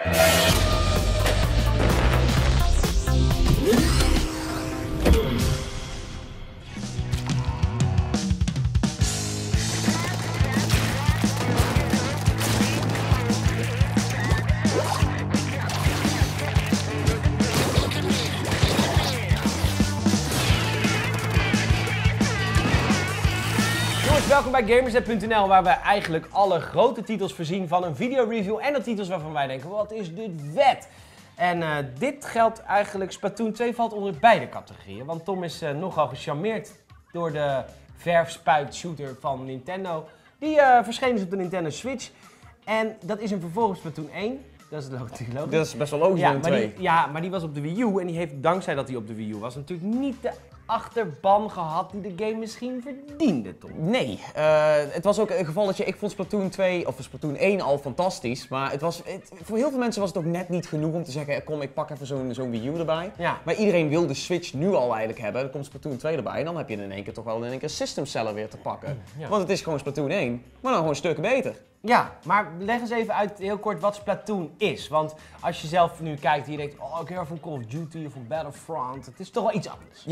Welkom bij Gamersnet.nl, waar we eigenlijk alle grote titels voorzien van een videoreview en de titels waarvan wij denken, wat is dit vet? En dit geldt eigenlijk, Splatoon 2 valt onder beide categorieën, want Tom is nogal gecharmeerd door de verfspuit-shooter van Nintendo. Die verschenen is op de Nintendo Switch en dat is een vervolg op Splatoon 1. Dat is natuurlijk logisch. Dat is best wel logisch in 2. Maar die was op de Wii U en die heeft, dankzij dat hij op de Wii U was, natuurlijk niet de achterban gehad die de game misschien verdiende, Tom. Nee, het was ook een gevalletje, ik vond Splatoon 2, of Splatoon 1 al fantastisch, maar voor heel veel mensen was het ook net niet genoeg om te zeggen, kom ik pak even zo'n Wii U erbij. Ja. Maar iedereen wil de Switch nu al eigenlijk hebben, dan komt Splatoon 2 erbij en dan heb je in één keer toch wel een system seller weer te pakken. Ja. Want het is gewoon Splatoon 1, maar dan gewoon stukken beter. Ja, maar leg eens even uit heel kort wat Splatoon is. Want als je zelf nu kijkt en je denkt, oh, ik hou van Call of Duty of van Battlefront, het is toch wel iets anders.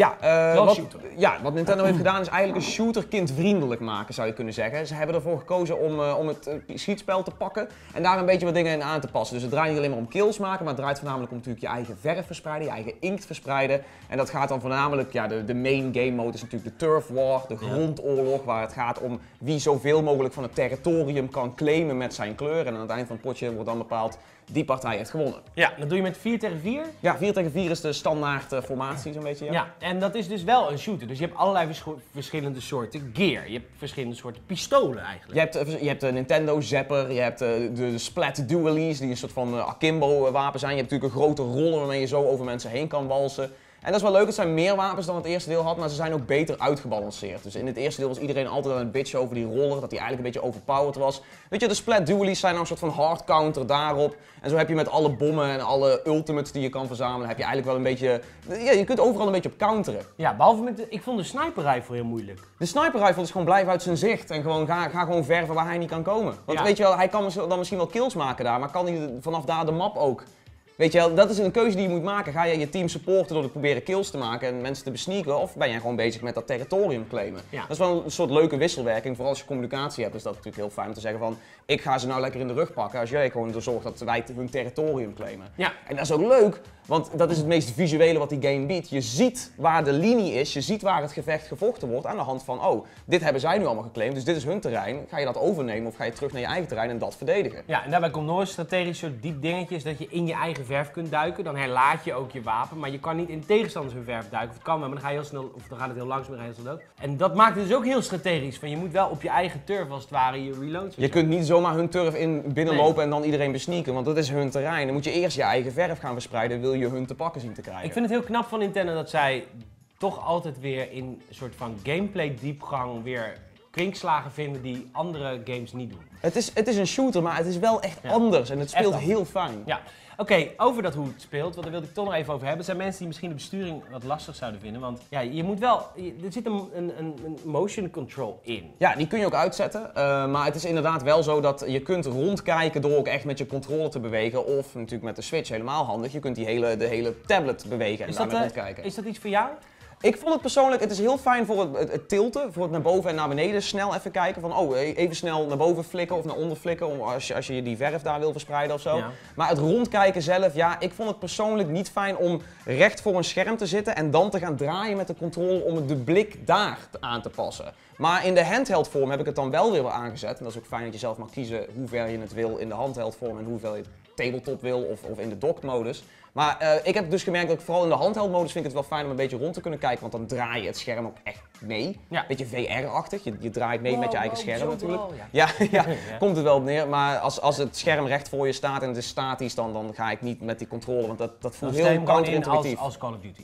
Ja, wat Nintendo heeft gedaan is eigenlijk een shooter kindvriendelijk maken, zou je kunnen zeggen. Ze hebben ervoor gekozen om het schietspel te pakken en daar een beetje wat dingen in aan te passen. Dus het draait niet alleen maar om kills maken, maar het draait voornamelijk om natuurlijk je eigen verf verspreiden, je eigen inkt verspreiden. En dat gaat dan voornamelijk, ja, de main game mode is natuurlijk de turf war, de grondoorlog, waar het gaat om wie zoveel mogelijk van het territorium kan claimen met zijn kleur. En aan het eind van het potje wordt dan bepaald, die partij heeft gewonnen. Ja, dat doe je met 4 tegen 4? Ja, 4 tegen 4 is de standaard formatie zo'n beetje. Ja, en dat is dus wel een shooter. Dus je hebt allerlei verschillende soorten gear. Je hebt verschillende soorten pistolen eigenlijk. Je hebt de Nintendo Zapper, je hebt de Splat Dualies, die een soort van akimbo wapen zijn. Je hebt natuurlijk een grote roller waarmee je zo over mensen heen kan walsen. En dat is wel leuk, het zijn meer wapens dan het eerste deel had, maar ze zijn ook beter uitgebalanceerd. Dus in het eerste deel was iedereen altijd aan het bitchen over die roller, dat die eigenlijk een beetje overpowered was. Weet je, de Splat Dualies zijn nou een soort van hard counter daarop. En zo heb je met alle bommen en alle ultimates die je kan verzamelen, heb je eigenlijk wel een beetje... Ja, je kunt overal een beetje op counteren. Ja, behalve met ik vond de sniper rifle heel moeilijk. De sniper rifle is gewoon blijven uit zijn zicht en gewoon ga gewoon verven waar hij niet kan komen. Want weet je wel, hij kan dan misschien wel kills maken daar, maar kan hij vanaf daar de map ook? Weet je wel, dat is een keuze die je moet maken. Ga je je team supporten door te proberen kills te maken en mensen te besneaken, of ben jij gewoon bezig met dat territorium claimen? Ja. Dat is wel een soort leuke wisselwerking. Vooral als je communicatie hebt, is dat natuurlijk heel fijn om te zeggen van, ik ga ze nou lekker in de rug pakken als jij gewoon ervoor zorgt dat wij hun territorium claimen. Ja. En dat is ook leuk, want dat is het meest visuele wat die game biedt. Je ziet waar de linie is, je ziet waar het gevecht gevochten wordt aan de hand van, oh, dit hebben zij nu allemaal geclaimd, dus dit is hun terrein. Ga je dat overnemen of ga je terug naar je eigen terrein en dat verdedigen? Ja, en daarbij komt nog een strategisch soort diep dingetje, is dat je in je eigen verf kunt duiken. Dan herlaat je ook je wapen, maar je kan niet in tegenstanders hun verf duiken. Of het kan wel, maar dan ga je heel snel, of dan gaat het heel langzaam en dan ga je heel snel dood. En dat maakt het dus ook heel strategisch, van je moet wel op je eigen turf als het ware je reloads. Je kunt niet zomaar hun turf binnenlopen en dan iedereen besneaken, want dat is hun terrein. Dan moet je eerst je eigen verf gaan verspreiden, wil je hun te pakken zien te krijgen. Ik vind het heel knap van Nintendo dat zij toch altijd weer in een soort van gameplay diepgang weer kwinkslagen vinden die andere games niet doen. Het is een shooter, maar het is wel echt anders en het speelt heel fijn. Ja. Oké, over dat hoe het speelt, want daar wilde ik toch nog even over hebben. Er zijn mensen die misschien de besturing wat lastig zouden vinden, want ja, je moet wel, er zit een motion control in. Ja, die kun je ook uitzetten, maar het is inderdaad wel zo dat je kunt rondkijken door ook echt met je controller te bewegen, of natuurlijk met de Switch helemaal handig, je kunt de hele tablet bewegen en daarmee rondkijken. Is dat iets voor jou? Ik vond het persoonlijk, het is heel fijn voor het tilten, voor het naar boven en naar beneden snel even kijken van, oh, even snel naar boven flikken of naar onder flikken, als je die verf daar wil verspreiden of zo. Ja. Maar het rondkijken zelf, ja, ik vond het persoonlijk niet fijn om recht voor een scherm te zitten en dan te gaan draaien met de controle om de blik daar aan te passen. Maar in de handheld vorm heb ik het dan wel weer aangezet en dat is ook fijn dat je zelf mag kiezen hoe ver je het wil in de handheld vorm en hoeveel je tabletop wil of in de docked modus. Maar ik heb dus gemerkt dat ik vooral in de handheld modus vind ik het wel fijn om een beetje rond te kunnen kijken, want dan draai je het scherm ook echt mee. Ja. Beetje VR-achtig, je draait mee met je eigen scherm natuurlijk. Ja, komt het wel op neer, maar als het scherm recht voor je staat en het is statisch, dan ga ik niet met die controle, want dat voelt heel counterintuïtief. Als Call of Duty.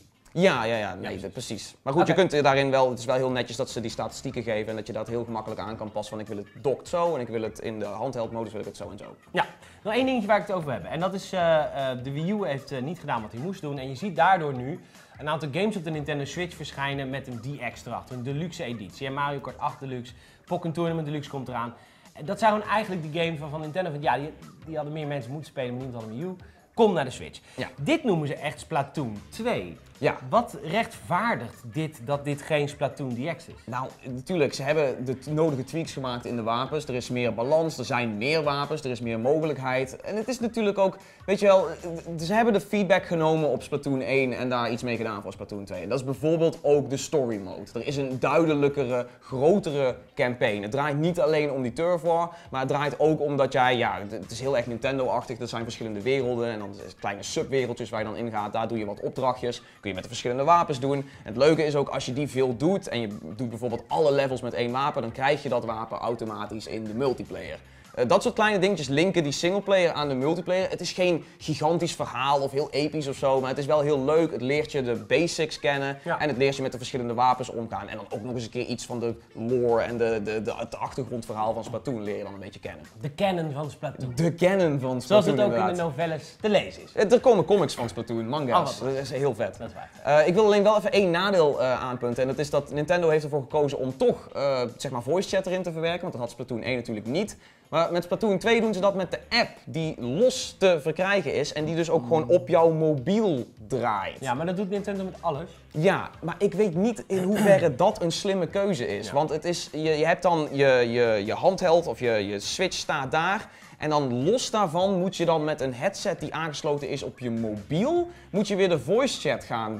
Precies. Maar goed, je kunt daarin wel, het is wel heel netjes dat ze die statistieken geven en dat je dat heel gemakkelijk aan kan passen van ik wil het docked zo en ik wil het in de handheld modus wil ik het zo en zo. Ja, nog één dingetje waar ik het over heb en dat is de Wii U heeft niet gedaan wat hij moest doen en je ziet daardoor nu een aantal games op de Nintendo Switch verschijnen met een DX erachter, een deluxe editie. Mario Kart 8 Deluxe, Pokken Tournament Deluxe komt eraan. Dat zou gewoon eigenlijk de game van Nintendo van ja, die hadden meer mensen moeten spelen, maar niemand had een Wii U. Kom naar de Switch. Ja. Dit noemen ze echt Splatoon 2. Ja. Wat rechtvaardigt dat dit geen Splatoon DX is? Nou, natuurlijk, ze hebben de nodige tweaks gemaakt in de wapens. Er is meer balans, er zijn meer wapens, er is meer mogelijkheid. En het is natuurlijk ook, weet je wel, ze hebben de feedback genomen op Splatoon 1 en daar iets mee gedaan voor Splatoon 2. En dat is bijvoorbeeld ook de story mode. Er is een duidelijkere, grotere campaign. Het draait niet alleen om die turf war, maar het draait ook om dat jij, ja, het is heel erg Nintendo-achtig. Er zijn verschillende werelden en dan kleine subwereldjes waar je dan ingaat. Daar doe je wat opdrachtjes. Kun je met de verschillende wapens doen. En het leuke is ook als je die veel doet en je doet bijvoorbeeld alle levels met één wapen, dan krijg je dat wapen automatisch in de multiplayer. Dat soort kleine dingetjes linken die singleplayer aan de multiplayer. Het is geen gigantisch verhaal of heel episch of zo, maar het is wel heel leuk. Het leert je de basics kennen en het leert je met de verschillende wapens omgaan. En dan ook nog eens een keer iets van de lore en het achtergrondverhaal van Splatoon leer je dan een beetje kennen. De canon van Splatoon. De canon van Splatoon, zoals het ook inderdaad. in de novelles te lezen is. Er komen comics van Splatoon, manga's. Dat is heel vet. Dat is waar. Ik wil alleen wel even één nadeel aanpunten. En dat is dat Nintendo heeft ervoor gekozen om toch zeg maar voice chat erin te verwerken. Want dat had Splatoon 1 natuurlijk niet. Maar met Splatoon 2 doen ze dat met de app die los te verkrijgen is. En die dus ook gewoon op jouw mobiel draait. Ja, maar dat doet Nintendo met alles. Ja, maar ik weet niet in hoeverre dat een slimme keuze is. Ja. Want het is, je hebt dan je handheld of je Switch staat daar. En dan los daarvan moet je dan met een headset die aangesloten is op je mobiel, moet je weer de voice chat gaan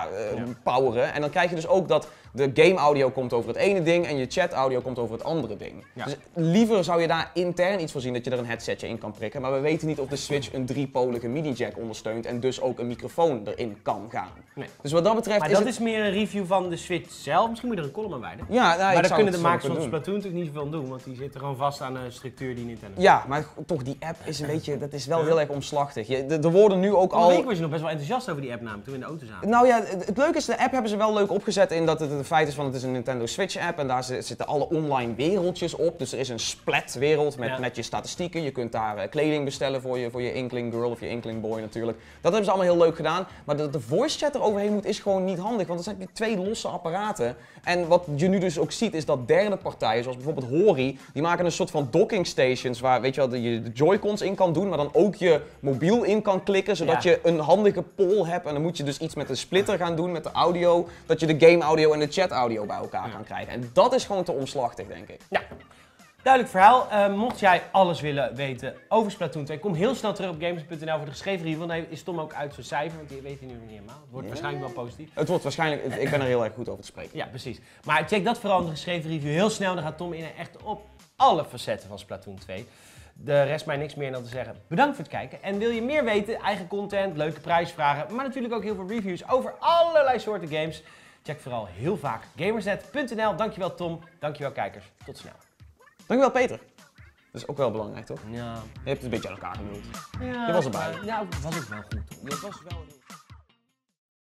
poweren. En dan krijg je dus ook dat de game audio komt over het ene ding en je chat audio komt over het andere ding. Ja. Dus liever zou je daar intern iets voor zien dat je er een headsetje in kan prikken. Maar we weten niet of de Switch een driepolige midi jack ondersteunt en dus ook een microfoon erin kan gaan. Nee. Dus wat dat betreft Maar dat is meer een review van de Switch zelf. Misschien moet je er een column aan wijden. Ja, nou, Maar daar kunnen de makers van doen. Splatoon natuurlijk niet zoveel aan doen, want die zitten gewoon vast aan een structuur die Nintendo. Ja, maar toch, die app is een beetje, dat is wel heel erg omslachtig. Er worden nu ook Vorige week al... was je nog best wel enthousiast over die app namelijk, toen we in de auto zaten. Nou ja, het leuke is, de app hebben ze wel leuk opgezet in dat het feit is van het is een Nintendo Switch app en daar zitten alle online wereldjes op. Dus er is een splat wereld met je statistieken. Je kunt daar kleding bestellen voor je Inkling Girl of je Inkling Boy natuurlijk. Dat hebben ze allemaal heel leuk gedaan. Maar dat de voice chat er overheen moet is gewoon niet handig, want dan heb je twee losse apparaten. En wat je nu dus ook ziet is dat derde partijen, zoals bijvoorbeeld Hori, die maken een soort van docking stations waar weet je wel, je de Joy-Cons in kan doen, maar dan ook je mobiel in kan klikken, zodat je een handige poll hebt. En dan moet je dus iets met de splitter gaan doen, met de audio, dat je de game audio en de chat audio bij elkaar kan krijgen. En dat is gewoon te omslachtig, denk ik. Ja. Duidelijk verhaal. Mocht jij alles willen weten over Splatoon 2, kom heel snel terug op gamers.nl voor de geschreven review. Dan is Tom ook uit zijn cijfer, want die weet hij nu nog niet helemaal. Het wordt waarschijnlijk wel positief. Het wordt waarschijnlijk, ik ben er heel erg goed over te spreken. Ja, precies. Maar check dat vooral in de geschreven review heel snel. Dan gaat Tom in echt op alle facetten van Splatoon 2. De rest mij niks meer dan te zeggen. Bedankt voor het kijken. En wil je meer weten, eigen content, leuke prijsvragen, maar natuurlijk ook heel veel reviews over allerlei soorten games. Check vooral heel vaak gamersnet.nl. Dankjewel Tom, dankjewel kijkers. Tot snel. Dankjewel Peter. Dat is ook wel belangrijk, toch? Ja. Je hebt het een beetje aan elkaar genoemd. Ja, Je was erbij. Ja, was ook wel goed. Dat was wel...